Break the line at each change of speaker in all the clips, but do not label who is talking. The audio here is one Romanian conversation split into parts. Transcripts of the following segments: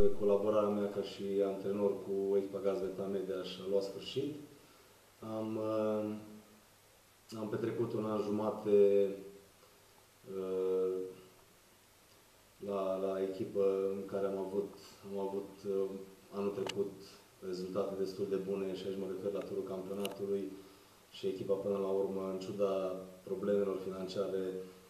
colaborarea mea ca și antrenor cu echipa Gazeta Media și-a luat sfârșit. Am petrecut un an jumate la echipă în care am avut anul trecut rezultate destul de bune și aici mă refer la turul campionatului și echipa până la urmă, în ciuda problemelor financiare,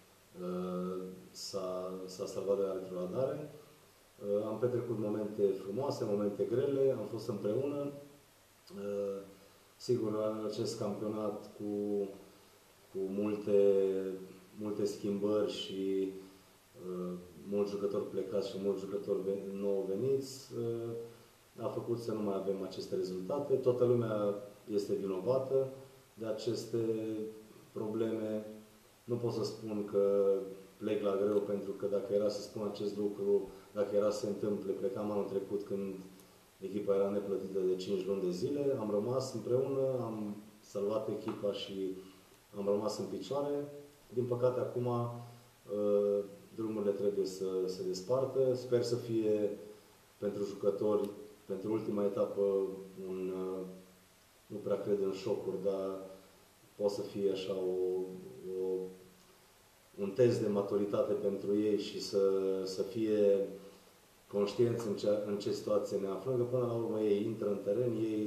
s-a salvat de la retrogradare. Am petrecut momente frumoase, momente grele, am fost împreună. Sigur, acest campionat cu multe schimbări și mulți jucători plecați și mulți jucători nou veniți, a făcut să nu mai avem aceste rezultate. Toată lumea este vinovată de aceste probleme. Nu pot să spun că plec la greu, pentru că dacă era să spun acest lucru, dacă era să se întâmple, plecam anul trecut când echipa era neplătită de 5 luni de zile. Am rămas împreună, am salvat echipa și am rămas în picioare. Din păcate, acum drumurile trebuie să se despartă. Sper să fie pentru jucători, pentru ultima etapă, nu prea cred în șocuri, dar poate să fie așa un test de maturitate pentru ei și să fie conștienți în ce situație ne aflăm, că până la urmă ei intră în teren, ei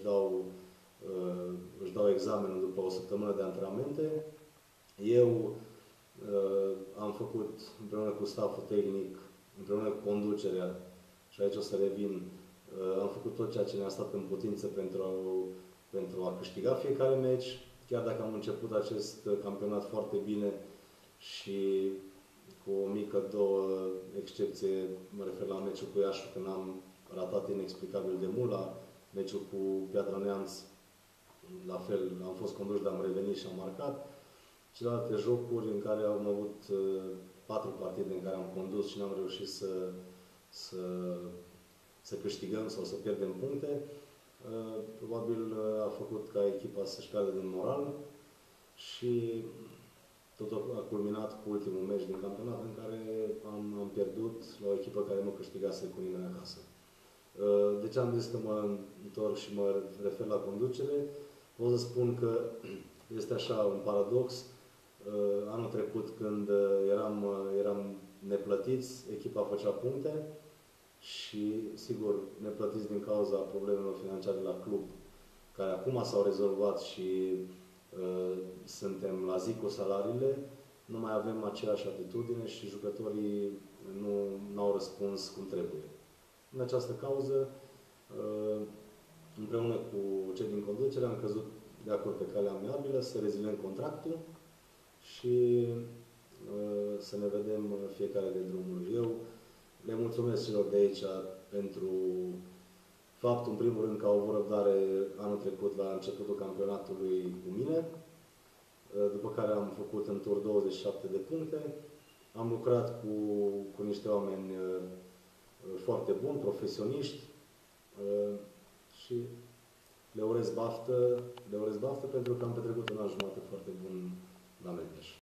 își dau examenul după o săptămână de antrenamente. Eu am făcut, împreună cu stafful tehnic, împreună cu conducerea, și aici o să revin, am făcut tot ceea ce ne-a stat în putință pentru a câștiga fiecare meci, chiar dacă am început acest campionat foarte bine și cu o mică, două excepție, mă refer la meciul cu Iașu, când am ratat inexplicabil de mult, la meciul cu Piatra Neamț, la fel, am fost condus, dar am revenit și am marcat. Celelalte jocuri în care am avut 4 partide în care am condus și n-am reușit să câștigăm sau să pierdem puncte, probabil a făcut ca echipa să-și piardă din moral și totul a culminat cu ultimul meci din campionat în care am pierdut la o echipă care nu câștigase cu nimeni acasă. De ce am zis că mă întorc și mă refer la conducere? Pot să spun că este așa un paradox. Anul trecut, când eram neplătiți, echipa făcea puncte și, sigur, neplătiți din cauza problemelor financiare la club, care acum s-au rezolvat și suntem la zi cu salariile, nu mai avem aceeași atitudine și jucătorii nu au răspuns cum trebuie. În această cauză, împreună cu cei din conducere, am căzut de acord pe calea amiabilă să reziliem contractul și să ne vedem fiecare de drumul. Eu le mulțumesc celor de aici pentru faptul, în primul rând, că au avut răbdare anul trecut la începutul campionatului cu mine, după care am făcut în tur 27 de puncte. Am lucrat cu niște oameni foarte buni, profesioniști și le urez baftă pentru că am petrecut un an jumate foarte bun la Mediaș.